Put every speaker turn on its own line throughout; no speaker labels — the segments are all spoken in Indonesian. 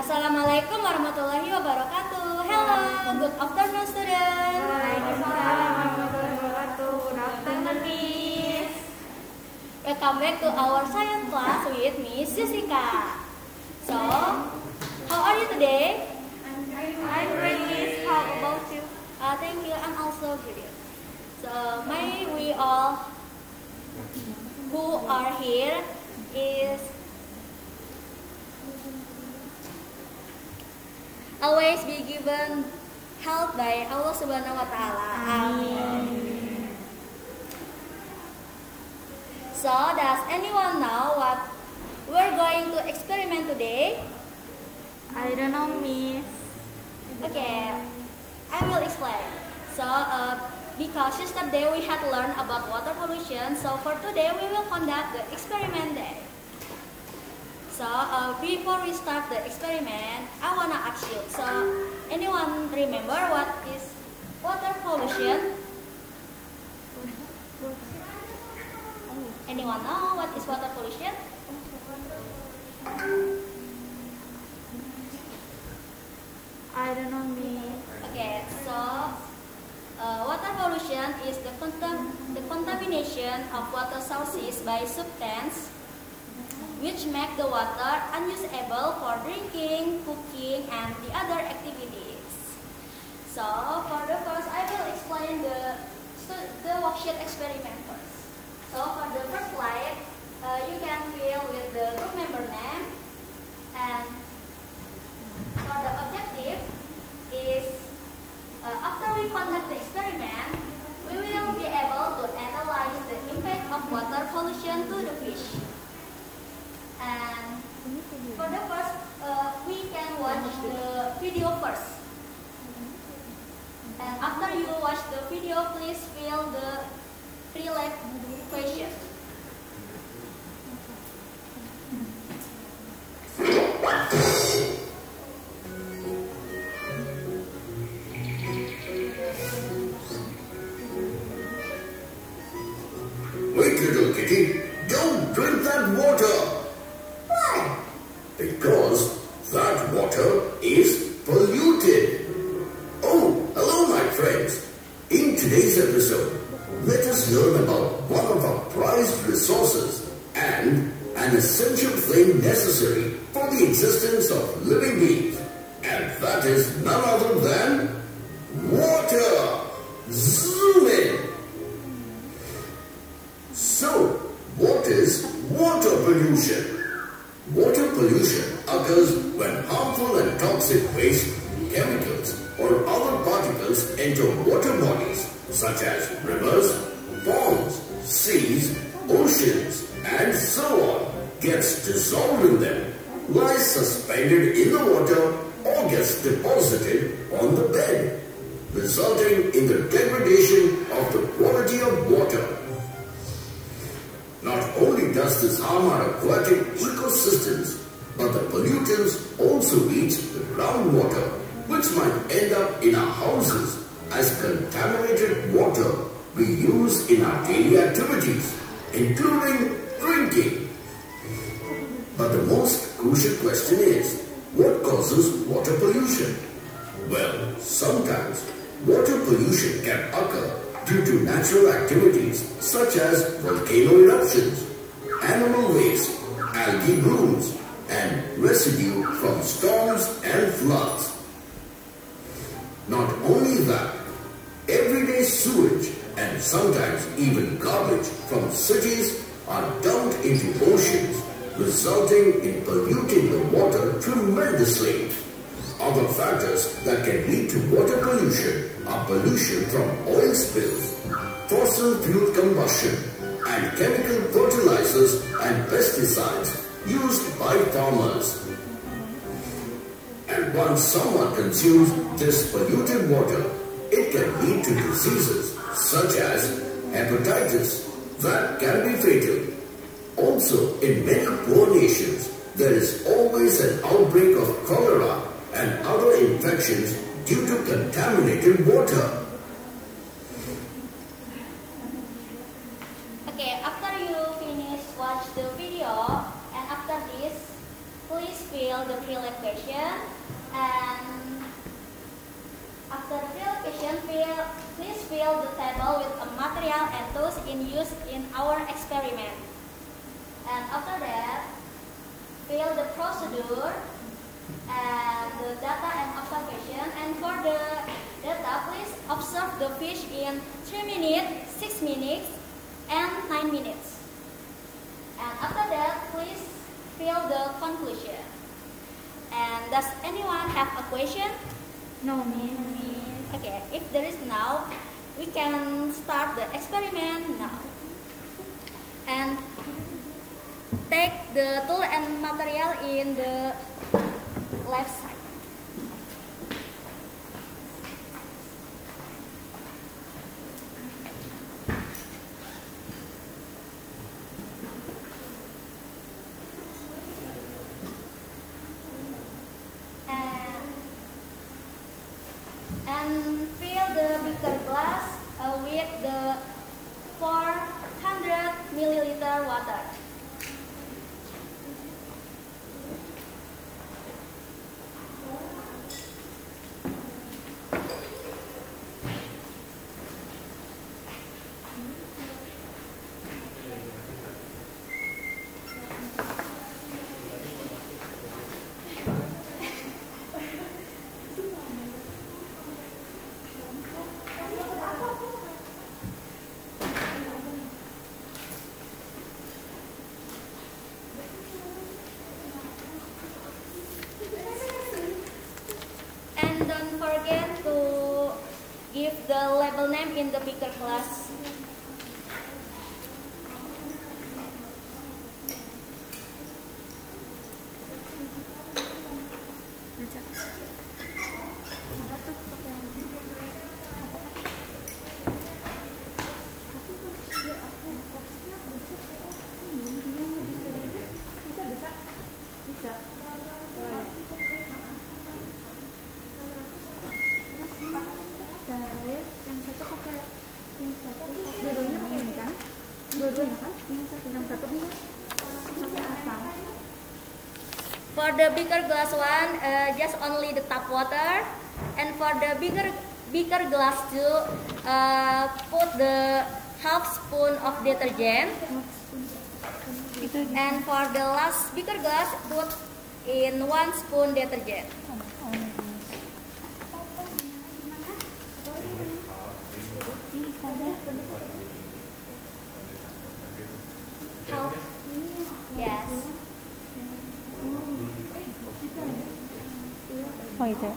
Assalamualaikum warahmatullahi wabarakatuh. Hello, good afternoon students.
Waalaikumsalam warahmatullahi wabarakatuh. Good afternoon, Miss.
Welcome back to our science class with Miss Jessica. So, how are you today?
I'm great, Miss. How about you?
Thank you, I'm also good. So, may we all who are here is always be given help by Allah Subhanahu wa Ta'ala. Amin. So, does anyone know what we're going to experiment today?
I don't know, Miss.
Okay, I will explain. So, because yesterday we had learned about water pollution, so for today we will conduct the experiment day. So, before we start the experiment, I wanna ask you. So, anyone remember what is water pollution? Anyone know what is water pollution?
I don't know, Miss.
Okay, so water pollution is the contamination of water sources by substances which make the water unusable for drinking, cooking, and the other activities. So, for the first, I will explain the worksheet experiment first. So, for the first slide, you can fill with the group member name, and for the objective is after we conduct the experiment, we will be able to analyze the impact of water pollution to the fish. And for the first, we can watch the video first. And after you watch the video, please fill the pre-lab question.
Wait, little kitty, don't drink that water. Why? Because that water is polluted. Oh, hello my friends. In today's episode, let us learn about one of our prized resources and an essential thing necessary for the existence of living beings. And that is none other than water. Zoom in. So, what is water pollution? Water pollution occurs when harmful and toxic waste, chemicals, or other particles enter water bodies such as rivers, ponds, seas, oceans, and so on, gets dissolved in them, lies suspended in the water, or gets deposited on the bed, resulting in the degradation of the quality of water. Not only does this harm our aquatic ecosystems, but the pollutants also reach the groundwater, which might end up in our houses as contaminated water we use in our daily activities, including drinking. But the most crucial question is, what causes water pollution? Well, sometimes water pollution can occur due to natural activities such as volcano eruptions, animal waste, algae blooms, and residue from storms and floods. Not only that, everyday sewage and sometimes even garbage from cities are dumped into oceans, resulting in polluting the water tremendously. Other factors that can lead to water pollution are pollution from oil spills, fossil fuel combustion, and chemical fertilizers and pesticides used by farmers. And once someone consumes this polluted water, it can lead to diseases such as hepatitis that can be fatal. Also, in many poor nations, there is always an outbreak of cholera and other infections due to contaminated water.
Okay, after you finish watch the video, and after this, please fill the field equation, and after field equation, please fill the table with a material and tools in use in our experiment. And after that, fill the procedure and the data and observation. And for the data, please observe the fish in 3 minutes, 6 minutes, and 9 minutes. And after that, please fill the conclusion. And does anyone have a question?
No, Miss.
Okay, if there is now, we can start the experiment now. And take the tool and material in the left side. And fill the beaker glass with the 400 milliliter water. And don't forget to give the label name in the beaker glass.
Yang satu pakai yang satu dua-duanya pakai ini kan? Dua-duanya kan? Yang satu ini pakai apa?
For the beaker glass one, just only the tap water. And for the beaker glass two, put the half spoon of detergent. And for the last beaker glass, put in 1 spoon detergent. How? Yes.
Oh itu.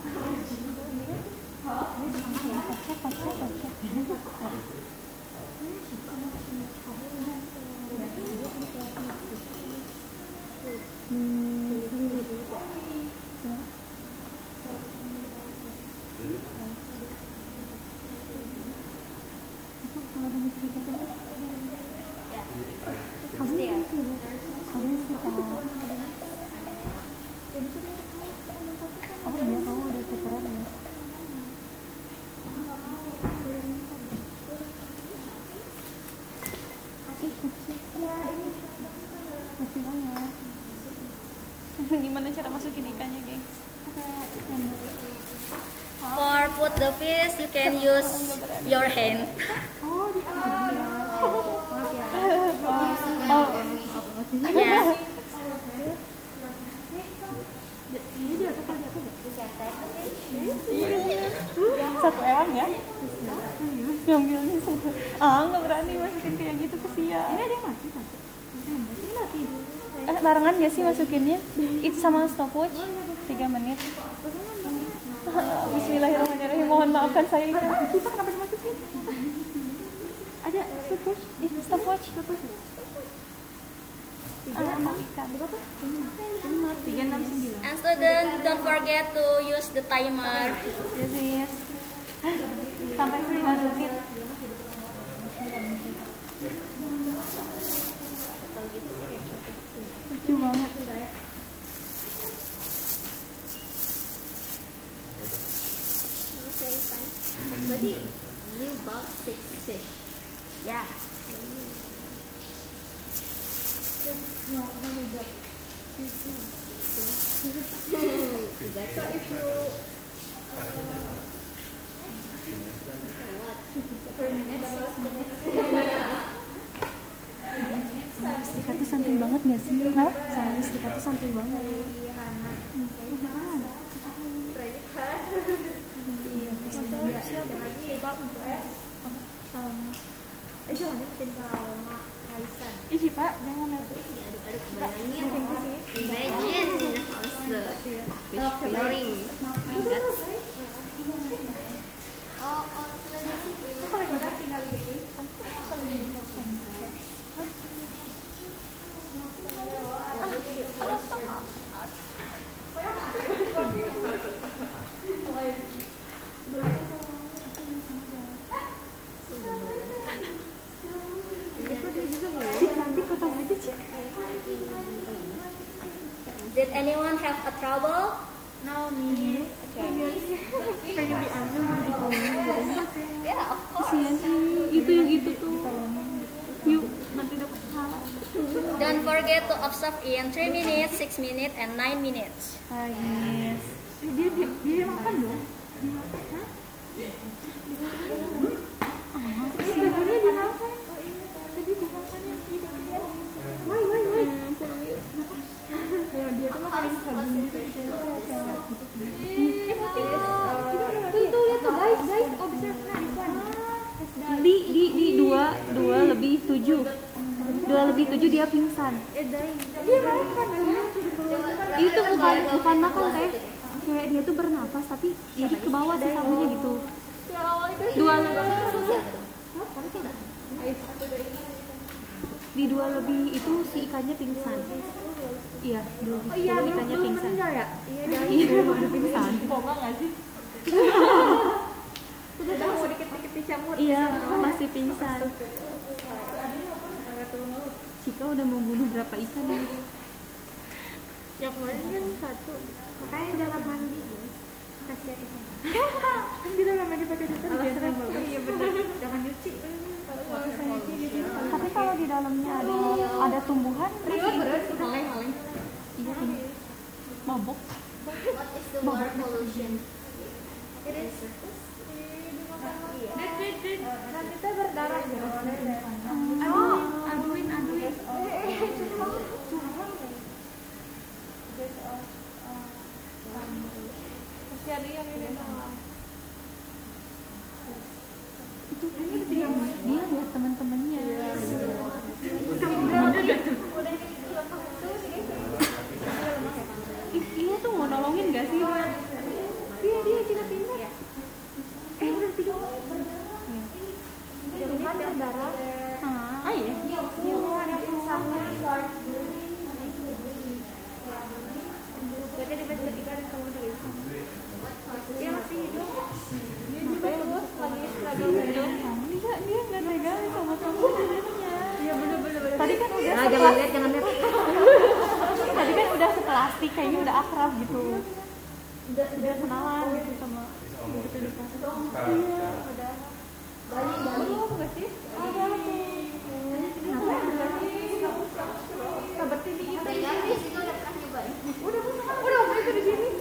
Gimana cara masukin ikannya, geng?
For put the fish, you can use your hand. Yes.
Satu elang ya? Ngambilnya satu. Nggak berani masukin kayak gitu ke Sia.
Ini ada yang mati kan?
Larangan nggak sih masukinnya? Itu sama stopwatch 3 menit. Bismillahirrahmanirrahim. Mohon maafkan saya.
Kita kenapa dimasukin? Ada stopwatch.
Stopwatch.
And students, don't forget to use the timer.
Yes. Sampai 9 menit. Lucu banget.
Berarti you bought 6 fish.
Yeah.
No, we got 2.
Mustika tuh santai banget gak sih? Hah? Sama Mustika tuh santai banget. Ih, Pak, jangan nanti.
Imagine in a house with flooring. Did anyone have a trouble?
No, me. Pengen diambil mau ditolongin.
Yeah, of course.
Kasian sih, itu yang itu tuh. Yuk, nanti dapat pahala.
Don't forget to observe in 3 minutes, 6 minutes, and 9 minutes.
Ah, yes. Dia makan dong. Sebenarnya dia makan. Tadi dia makan yang itu. Woi. Ya, dia tuh makan sabun gitu. Tuh, lihat tuh guys, observe di 2 lebih 7. 2 lebih 7 dia pingsan. Dia makan. Itu bukan makan teh. Kayak dia tuh bernafas tapi jadi ke bawah sih sabunnya gitu. 2 lebih. Di 2 lebih itu si ikannya pingsan. Iya, ikannya pingsan. Iya, udah pingsan. Koma nggak sih? Udah mau dikit-dikit dicamur. Iya, masih pingsan. Cika udah mau bunuh berapa ikan ya? Yang kemarin kan 1. Makanya dalam mandi. Kasihan ikan. Kan di dalam mandi pakai deterjen. Iya benar. Jangan nyuci. Tapi kalau di dalamnya ada tumbuhan, maleng. Iya ini. Mabok.
What is the water pollution? It is
Nanti kita berdarah ya.
Aduin.
Masih ada yang ini.
Itu dia lihat teman-temannya. Iya tuh mau nolongin gak sih? Dia tidak pintar. Berhenti dong.
Rumah berdarah.
Ah ya.
Jadi dibesarkan kamu dari dia masih hidup. Lagi struggle hidup.
Dia nggak tega sama kamu sebenarnya.
Iya benar.
Tadi kan udah
Jangan lihat.
Tadi kan udah sekelastik, kayaknya udah akrab gitu. Udah kenalan gitu sama. Iya.
Bali nggak sih? Sahabat TV itu. Udah itu di sini.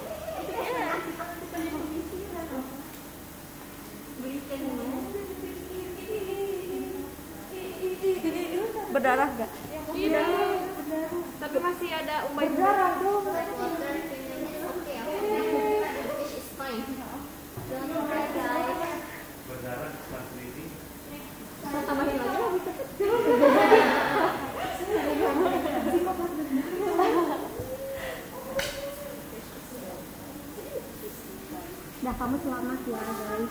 Berdarah gak?
Iya. Tapi masih ada berdarah dong. Tambahin lagi.
Nah, kamu selamat ya guys.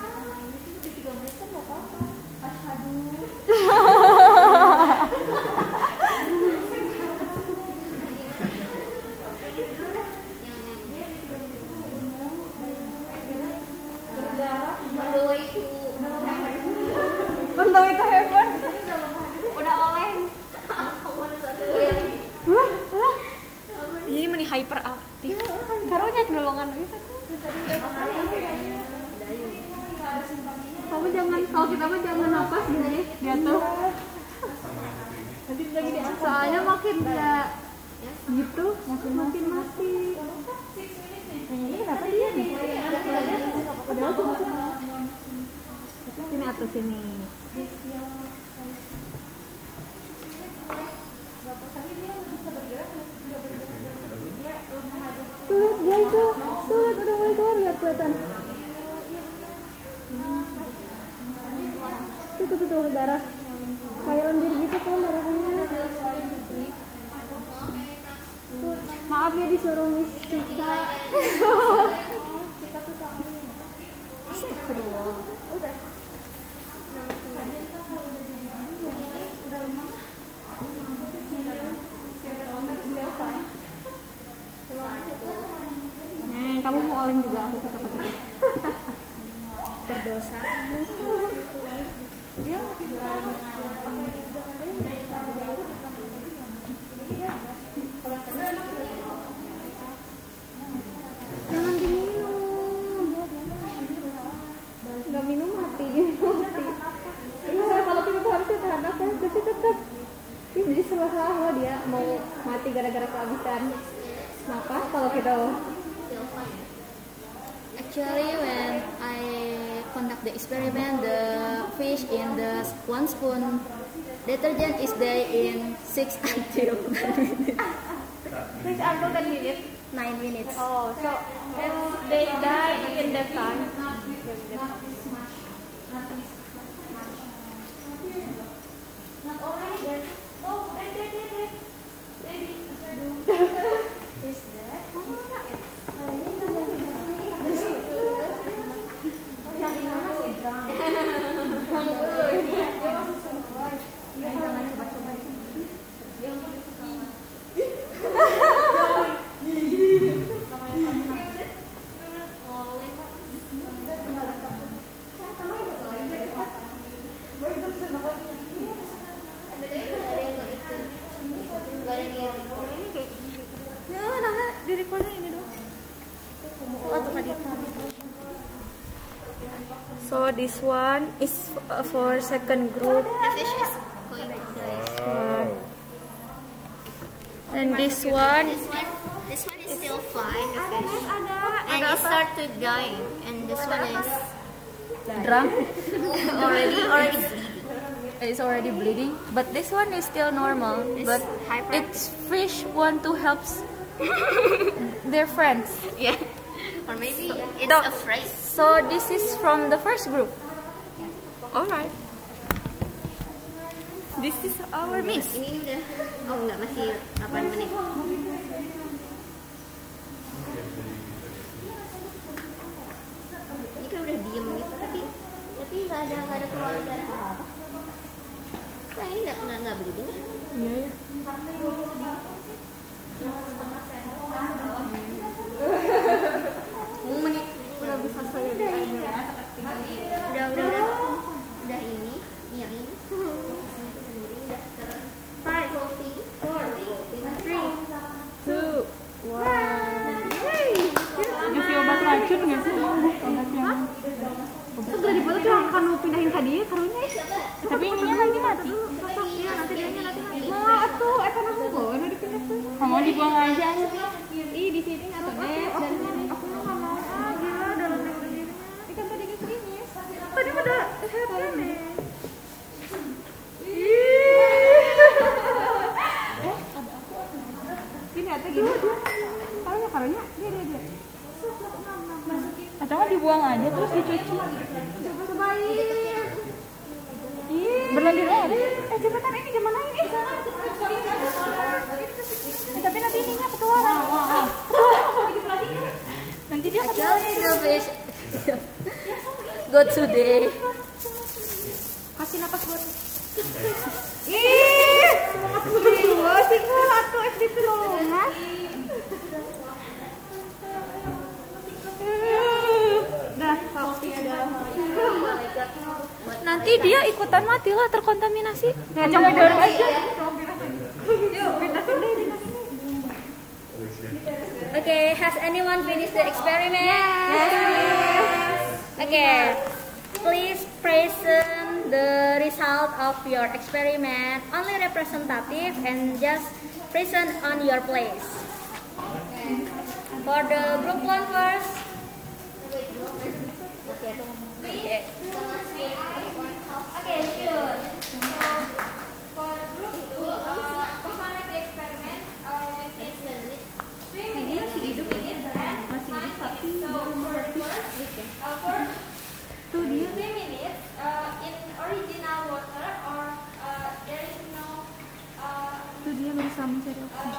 On the way to heaven. Udah oleng.
Ini meni hyperaktif. Karunya kedolongan itu.
Kamu jangan, kalau kita mah jangan napas gini.
Dia tuh
Soalnya makin enggak gitu, makin mati.
sini. Tuh, dia itu, tuh, udah mulai keluar, lihat kelihatan. Tuh, darah. Kayak lendir gitu kan darahnya. Maaf ya disuruh Miss Cika. Astagfirullah. Udah. Kamu mau oleng juga aku kata-kata. Berdosa. Dia jangan diminum. Nggak minum mati. Iya, kalau kita harusnya tahan nafas, tapi tetap jadi salah dia mau mati gara-gara kehabisan nafas kalau kita.
Actually, when I conduct the experiment, the fish in the 1 spoon detergent is there in 6 until 9 minutes.
6 until 10 minutes?
9 minutes.
Oh, so they die in that time? So this one is for second group.
The fish is going to die.
And this one
This one is still fine, the fish. And it start to die. And this one is
drunk.
already bleeding.
It's already bleeding, but this one is still normal. But its fish want to help their friends.
Yeah. Or maybe it's afraid.
So this is from the first group. Alright. This is our miss.
Ini udah, oh enggak, masih 8 menit. Ini kan udah diem gitu, tapi nggak ada keluaran darah apa. Nah ini nggak bleeding ya?
Iya ya. Udah bisa saya
Udah ini, yang ini. Five, 3, 2, 1.
Kasih obat racun nggak sih? Obat yang udah dipotong cuma akan mau pindahin ke dia karunya. Tapi ininya lagi mati.
Iya, nanti dianya nanti mati.
Mau tuh, akan aku bawa dipindah tuh. Kamu dibuang aja.
Ih, di sini nggak apa-apa. Aku nggak mau. Ah, gila, dalam begini. Ikan tadi ke sini. Tadi udah hebat nih.
Ini ada gitu. Karunya dia. Atau nggak dibuang aja terus dicuci.
Cobain.
Berlendir aja. Cepetan ini gimana ini? Tapi nanti ininya keluaran. Nanti dia
Actually, the fish go today.
Kasih napas buat.
Ih, semangat berdua sih atau FDP lowongan. Dah, nanti dia ikutan mati lah, terkontaminasi. Campur aja.
Okay, has anyone finished the experiment?
Yes.
Okay, please present the result of your experiment. Only representative and just present on your place. For the group 1 first. Okay. Okay, sure. So, for group 2, we conduct the experiment within 3 minutes, 6 minutes, and 9 minutes. So, for the first,
Tuh dia.
3 minutes in original water or there is no
Tuh dia berusaha mencari oksigen.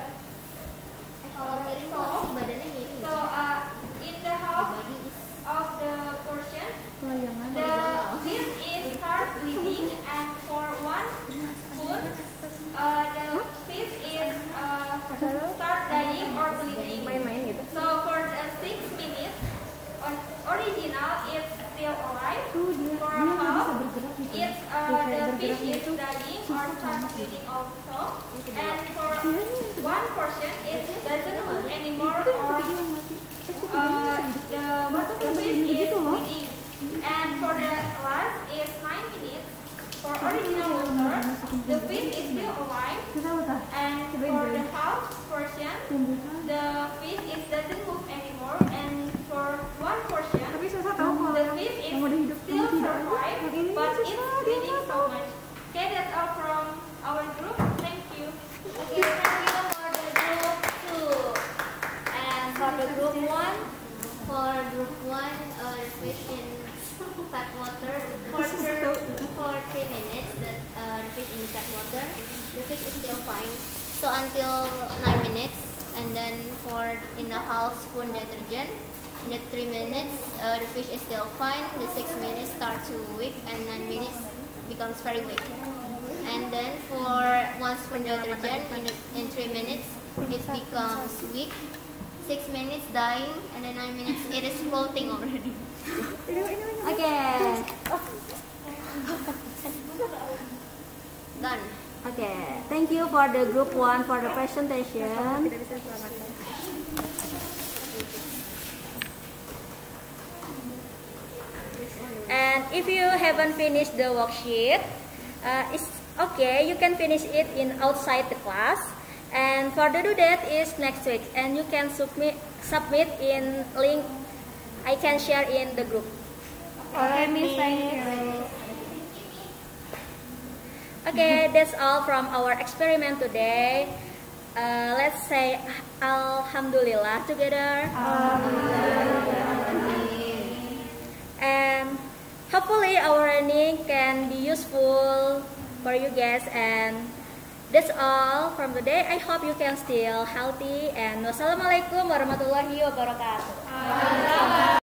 So, in the half of the portion,
Layangan.
the fish is start bleeding, and for 1 spoon, the fish is start dying or bleeding.
Main-main gitu.
So for the 6 minutes, original it's still alive.
Tuh dia.
For
Dia nggak
half,
bisa bergerak gitu.
it's the fish is dying or start bleeding also. And for 1 portion, it doesn't move anymore or the fish is bleeding. And for the last is 9 minutes. For original water, the fish is still alive.
Kita udah.
And for the half portion, the fish is doesn't move anymore. And for 1 portion,
Tapi susah tahu kalau
the fish is
yang udah hidup
still
sama tidak.
survive,
Yang ini
but
susah,
it's
dia
bleeding
nggak
so
tahu.
much. Okay, that's all from our group. Thank you. Okay, thank you for the group 2. And for the group 1, the fish in tap water for 3 minutes. The fish in tap water, the fish is still fine. So until 9 minutes, and then for in a half spoon detergent, in the 3 minutes, the fish is still fine. The 6 minutes start to weak, and 9 minutes becomes very weak. And then for 1 spoon detergent, in 3 minutes, it becomes weak. 6 minutes dying, and then 9 minutes it is floating already. Okay. Done.
Okay, thank you for the group 1 for the presentation. And if you haven't finished the worksheet, it's okay, you can finish it in outside the class. And for the due date is next week, and you can submit in link I can share in the group.
Alright, Miss, thank you.
Okay, that's all from our experiment today. Let's say Alhamdulillah together. And hopefully our learning can be useful for you guys. And that's all from today. I hope you can still healthy. And wassalamualaikum warahmatullahi wabarakatuh.